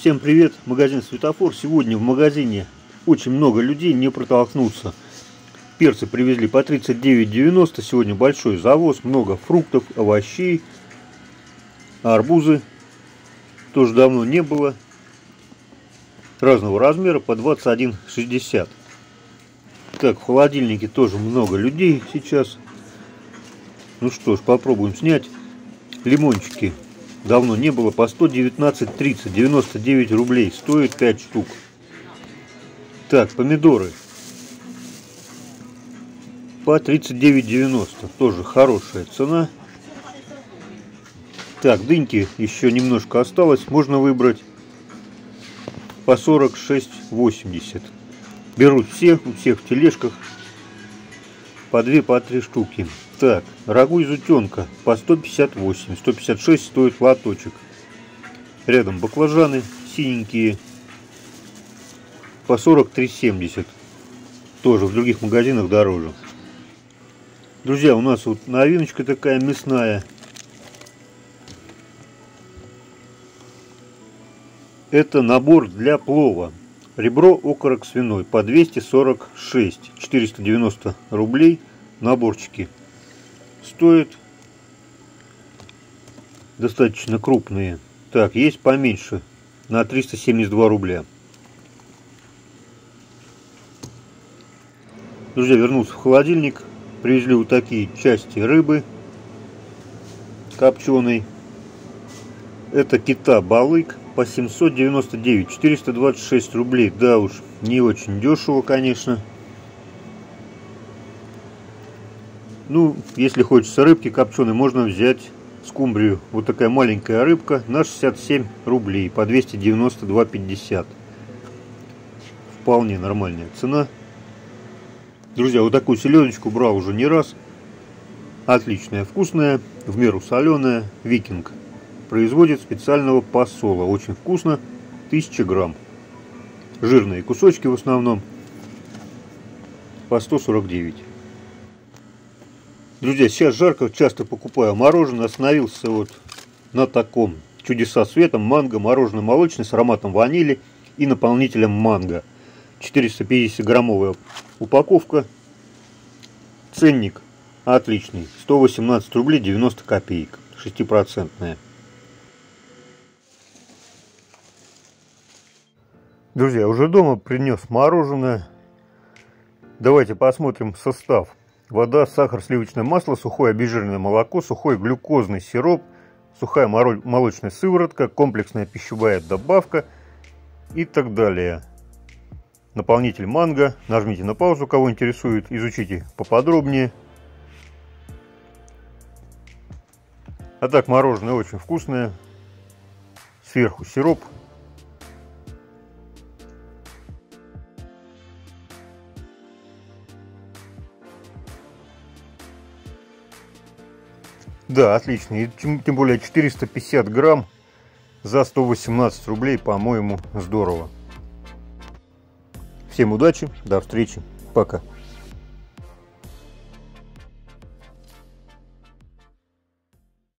Всем привет, магазин Светофор. Сегодня в магазине очень много людей, не протолкнуться. Перцы привезли по 39,90. Сегодня большой завоз, много фруктов, овощей, арбузы тоже давно не было. Разного размера по 21,60. Так, в холодильнике тоже много людей сейчас. Ну что ж, попробуем снять. Лимончики давно не было, по 119,30, 99 рублей, стоит 5 штук. Так, помидоры по 39,90, тоже хорошая цена. Так, дыньки еще немножко осталось, можно выбрать по 46,80. Берут все, у всех в тележках по 2, по 3 штуки. Так, рагу из утенка по 158, 156 стоит лоточек. Рядом баклажаны синенькие по 43,70. Тоже в других магазинах дороже. Друзья, у нас вот новиночка такая мясная. Это набор для плова. Ребро, окорок свиной по 246, 490 рублей наборчики. Стоит достаточно крупные. Так, есть поменьше на 372 рубля. Друзья, вернулся в холодильник. Привезли вот такие части рыбы копченой. Это кита балык по 799, 426 рублей. Да уж, не очень дешево, конечно. Ну, если хочется рыбки копченой, можно взять скумбрию. Вот такая маленькая рыбка на 67 рублей по 292,50. Вполне нормальная цена. Друзья, вот такую селедочку брал уже не раз. Отличная, вкусная, в меру соленая. Викинг производит специального посола. Очень вкусно, 1000 грамм. Жирные кусочки в основном по 149. Друзья, сейчас жарко, часто покупаю мороженое. Остановился вот на таком чудеса света. Манго, мороженое молочное с ароматом ванили и наполнителем манго. 450-граммовая упаковка. Ценник отличный. 118 рублей 90 копеек. 6%. Друзья, уже дома принес мороженое. Давайте посмотрим состав. Вода, сахар, сливочное масло, сухое обезжиренное молоко, сухой глюкозный сироп, сухая молочная сыворотка, комплексная пищевая добавка и так далее. Наполнитель манго. Нажмите на паузу, кого интересует, изучите поподробнее. А так, мороженое очень вкусное. Сверху сироп. Да, отлично. И тем более 450 грамм за 118 рублей, по-моему, здорово. Всем удачи, до встречи, пока.